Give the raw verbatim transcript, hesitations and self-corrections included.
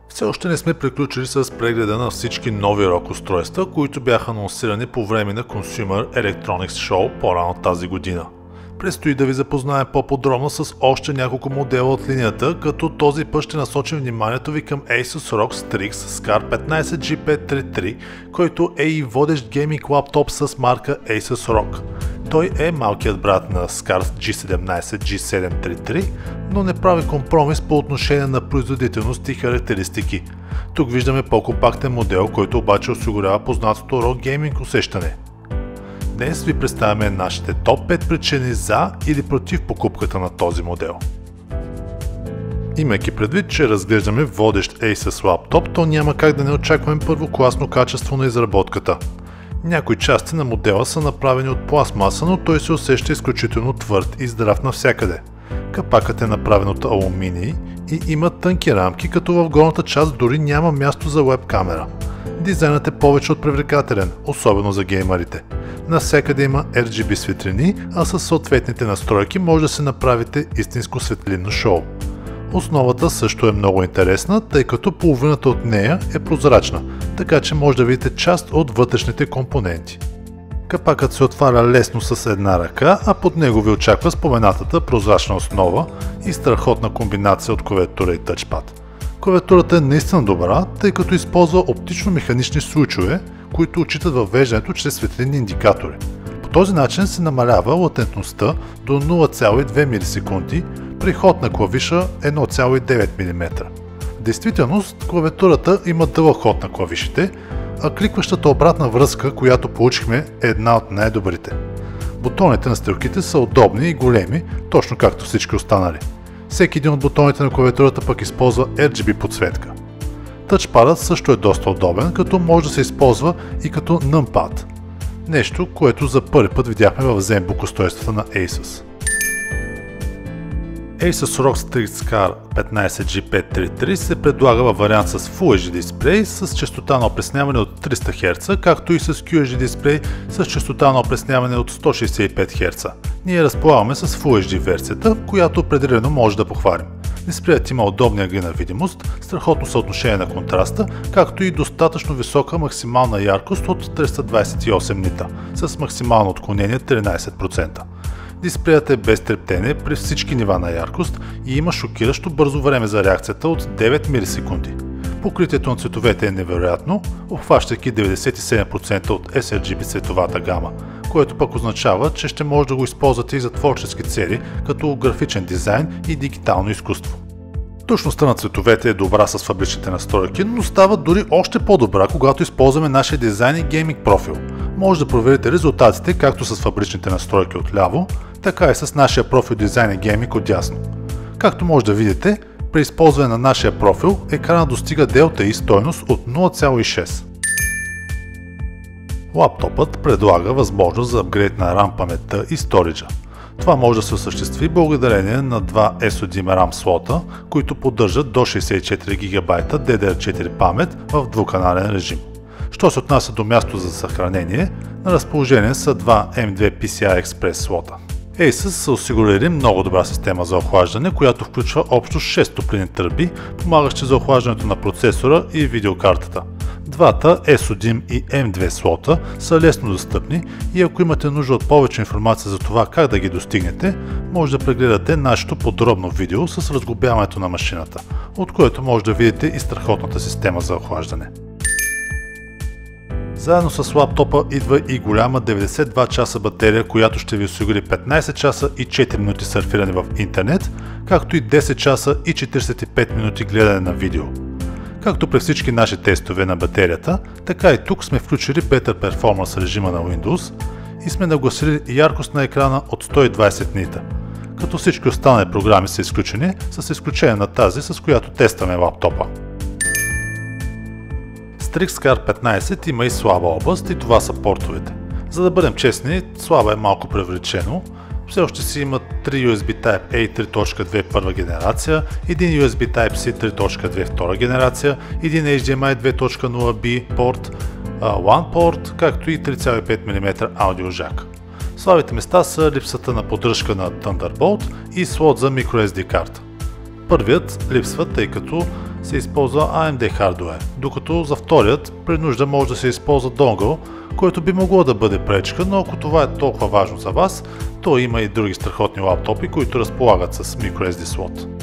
Все още не сме приключили с прегледа на всички нови рок устройства, които бяха анонсирани по време на Consumer Electronics Show по-рано тази година. Предстои да ви запознаем по-подробно с още няколко модела от линията, като този път ще насочим вниманието ви към Asus ROG Strix Scar петнайсет джи петстотин тридесет и три, който е и водещ гейминг лаптоп с марка Asus ROG. Той е малкият брат на Scar джи седемнайсет джи седемстотин тридесет и три, но не прави компромис по отношение на производителност и характеристики. Тук виждаме по-компактен модел, който обаче осигурява познатото ROG гейминг усещане. Днес ви представяме нашите топ пет причини за или против покупката на този модел. Имайки предвид, че разглеждаме водещ Asus лаптоп, то няма как да не очакваме първокласно качество на изработката. Някои части на модела са направени от пластмаса, но той се усеща изключително твърд и здрав навсякъде. Капакът е направен от алуминий и има тънки рамки, като в горната част дори няма място за веб камера. Дизайнът е повече от привлекателен, особено за геймерите. Навсякъде има Ар Джи Би светлини, а със съответните настройки може да се направите истинско светлинно шоу. Основата също е много интересна, тъй като половината от нея е прозрачна, така че може да видите част от вътрешните компоненти. Капакът се отваря лесно с една ръка, а под него ви очаква споменатата прозрачна основа и страхотна комбинация от клавиатура и тъчпад. Клавиатурата е наистина добра, тъй като използва оптично-механични свичове, които отчитат въвеждането чрез светлинни индикатори. По този начин се намалява латентността до нула цяло и две милисекунди при ход на клавиша едно цяло и девет милиметра. В действителност, клавиатурата има дълъг ход на клавишите, а кликващата обратна връзка, която получихме, е една от най-добрите. Бутоните на стрелките са удобни и големи, точно както всички останали. Всеки един от бутоните на клавиатурата пък използва Ар Джи Би подсветка. Тъчпадът също е доста удобен, като може да се използва и като numpad. Нещо, което за първи път видяхме в ZenBook устройствата на Asus. Asus ROG Strix Scar петнайсет джи петстотин тридесет и три се предлага във вариант с Full Ейч Ди дисплей с честота на опресняване от триста херца, както и с Кю Ейч Ди дисплей с честота на опресняване от сто шейсет и пет херца. Ние разполагаме с Full Ейч Ди версията, която определено може да похвалим. Дисплеят има удобна агрена видимост, страхотно съотношение на контраста, както и достатъчно висока максимална яркост от триста двайсет и осем нита, с максимално отклонение тринайсет процента. Дисплеят е без трептене при всички нива на яркост и има шокиращо бързо време за реакцията от девет милисекунди. Покритието на цветовете е невероятно, обхващайки деветдесет и седем процента от Ес Ар Джи Би цветовата гама, което пък означава, че ще може да го използвате и за творчески цели, като графичен дизайн и дигитално изкуство. Точността на цветовете е добра с фабричните настройки, но става дори още по-добра, когато използваме нашия дизайн и гейминг профил. Може да проверите резултатите както с фабричните настройки отляво, така и с нашия профил дизайн и гейминг отдясно. Както може да видите, при използване на нашия профил екранът достига Delta И стойност от нула цяло и шест. Лаптопът предлага възможност за апгрейд на RAM паметта и сториджа. Това може да се осъществи благодарение на два Ес О Ди RAM слота, които поддържат до шейсет и четири гигабайта Ди Ди Ар четири памет в двуканален режим. Що се отнася до място за съхранение, на разположение са два Ем две Пи Си Ай Express слота. Asus са осигурили много добра система за охлаждане, която включва общо шест топлинни тръби, помагащи за охлаждането на процесора и видеокартата. Двата Ес О Дим и Ем две слота са лесно достъпни и ако имате нужда от повече информация за това как да ги достигнете, може да прегледате нашето подробно видео с разглобяването на машината, от което може да видите и страхотната система за охлаждане. Заедно с лаптопа идва и голяма деветдесет и два часа батерия, която ще ви осигури петнайсет часа и четири минути сърфиране в интернет, както и десет часа и четирийсет и пет минути гледане на видео. Както при всички наши тестове на батерията, така и тук сме включили Better Performance режима на Windows и сме нагласили яркост на екрана от сто и двайсет нита, като всички останали програми са изключени, с изключение на тази, с която тестваме лаптопа. Strix Scar петнайсет има и слаба област и това са портовете. За да бъдем честни, слаба е малко преувеличено. Все още си има три Ю Ес Би Type-A три точка две първа генерация, един Ю Ес Би Type-C три точка две втора генерация, един Ейч Ди Ем Ай две точка нула Би порт, One порт, както и три цяло и пет милиметра аудиожак. Слабите места са липсата на поддръжка на Thunderbolt и слот за microSD карта. Първият липсва, тъй като се използва А Ем Ди хардуер, докато за вторият при нужда може да се използва донгъл, който би могло да бъде пречка, но ако това е толкова важно за вас, то има и други страхотни лаптопи, които разполагат с microSD слот.